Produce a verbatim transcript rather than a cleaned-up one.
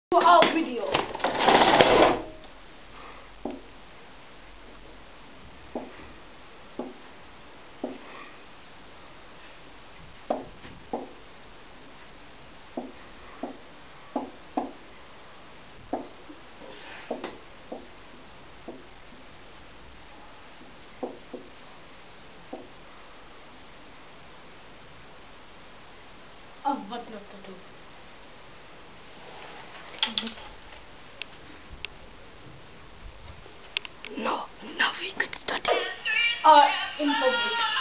to our video. Oh, what not to do? No, now we could study. Uh, in public.